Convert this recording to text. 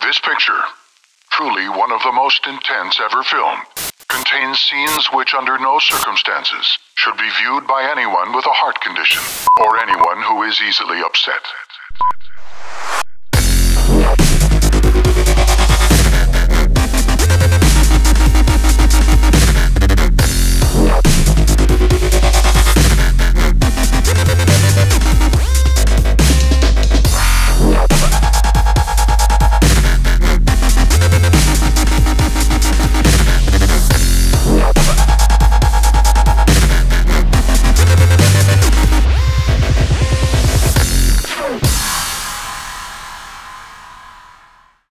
This picture, truly one of the most intense ever filmed, contains scenes which under no circumstances should be viewed by anyone with a heart condition or anyone who is easily upset.